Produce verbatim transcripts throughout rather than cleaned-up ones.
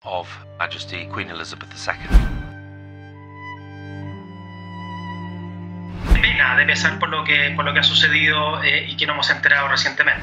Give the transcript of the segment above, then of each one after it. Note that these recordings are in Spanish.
of Majesty Queen Elizabeth the Second. De pena, de pesar por lo que, por lo que ha sucedido eh, y que nos hemos enterado recientemente.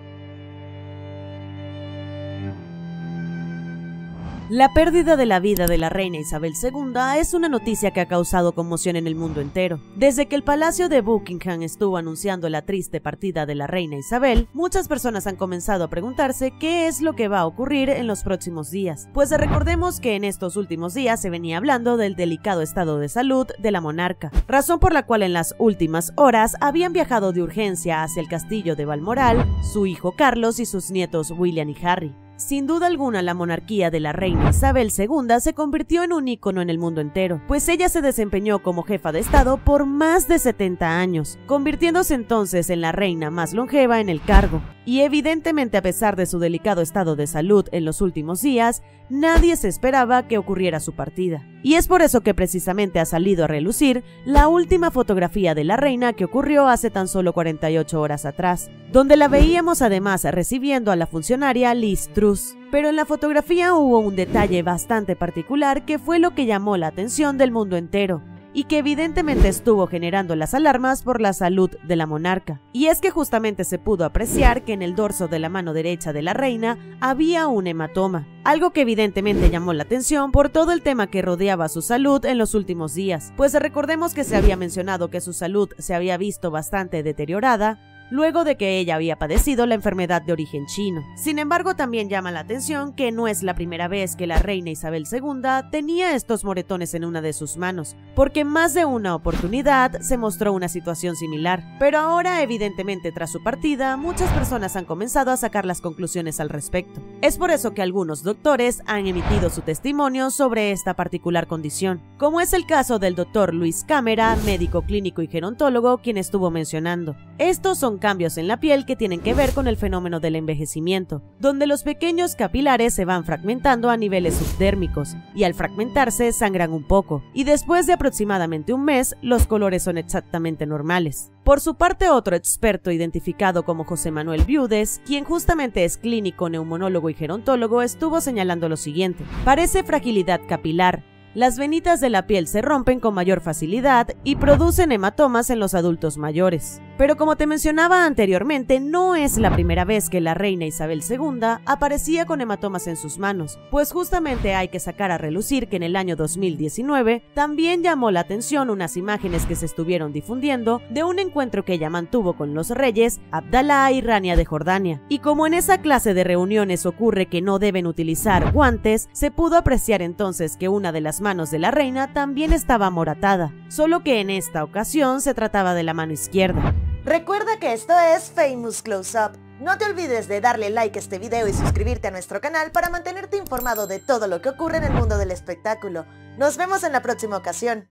La pérdida de la vida de la reina Isabel segunda es una noticia que ha causado conmoción en el mundo entero. Desde que el Palacio de Buckingham estuvo anunciando la triste partida de la reina Isabel, muchas personas han comenzado a preguntarse qué es lo que va a ocurrir en los próximos días. Pues recordemos que en estos últimos días se venía hablando del delicado estado de salud de la monarca, razón por la cual en las últimas horas habían viajado de urgencia hacia el castillo de Balmoral su hijo Carlos y sus nietos William y Harry. Sin duda alguna, la monarquía de la reina Isabel segunda se convirtió en un ícono en el mundo entero, pues ella se desempeñó como jefa de estado por más de setenta años, convirtiéndose entonces en la reina más longeva en el cargo. Y evidentemente, a pesar de su delicado estado de salud en los últimos días, nadie se esperaba que ocurriera su partida. Y es por eso que precisamente ha salido a relucir la última fotografía de la reina, que ocurrió hace tan solo cuarenta y ocho horas atrás, donde la veíamos además recibiendo a la funcionaria Liz Truss. Pero en la fotografía hubo un detalle bastante particular que fue lo que llamó la atención del mundo entero, y que evidentemente estuvo generando las alarmas por la salud de la monarca. Y es que justamente se pudo apreciar que en el dorso de la mano derecha de la reina había un hematoma, algo que evidentemente llamó la atención por todo el tema que rodeaba su salud en los últimos días, pues recordemos que se había mencionado que su salud se había visto bastante deteriorada luego de que ella había padecido la enfermedad de origen chino. Sin embargo, también llama la atención que no es la primera vez que la reina Isabel segunda tenía estos moretones en una de sus manos, porque en más de una oportunidad se mostró una situación similar. Pero ahora, evidentemente, tras su partida, muchas personas han comenzado a sacar las conclusiones al respecto. Es por eso que algunos doctores han emitido su testimonio sobre esta particular condición, como es el caso del doctor Luis Cámara, médico clínico y gerontólogo, quien estuvo mencionando. Estos son cambios en la piel que tienen que ver con el fenómeno del envejecimiento, donde los pequeños capilares se van fragmentando a niveles subdérmicos, y al fragmentarse sangran un poco, y después de aproximadamente un mes, los colores son exactamente normales. Por su parte, otro experto identificado como José Manuel Viudes, quien justamente es clínico, neumonólogo y gerontólogo, estuvo señalando lo siguiente: parece fragilidad capilar. Las venitas de la piel se rompen con mayor facilidad y producen hematomas en los adultos mayores. Pero como te mencionaba anteriormente, no es la primera vez que la reina Isabel segunda aparecía con hematomas en sus manos, pues justamente hay que sacar a relucir que en el año dos mil diecinueve también llamó la atención unas imágenes que se estuvieron difundiendo de un encuentro que ella mantuvo con los reyes Abdalá y Rania de Jordania. Y como en esa clase de reuniones ocurre que no deben utilizar guantes, se pudo apreciar entonces que una de las manos de la reina también estaba amoratada, solo que en esta ocasión se trataba de la mano izquierda. Recuerda que esto es Famous Close Up. No te olvides de darle like a este video y suscribirte a nuestro canal para mantenerte informado de todo lo que ocurre en el mundo del espectáculo. Nos vemos en la próxima ocasión.